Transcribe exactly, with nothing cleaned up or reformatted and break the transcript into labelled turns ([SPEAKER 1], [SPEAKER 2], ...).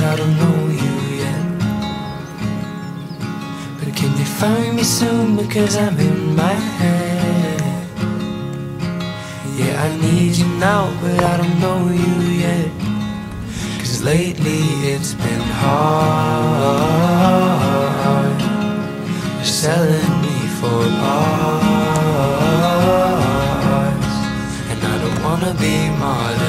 [SPEAKER 1] I don't know you yet. But can you find me soon, because I'm in my head. Yeah, I need you now, but I don't know you yet. Cause lately it's been hard. You're selling me for parts, and I don't wanna be modern.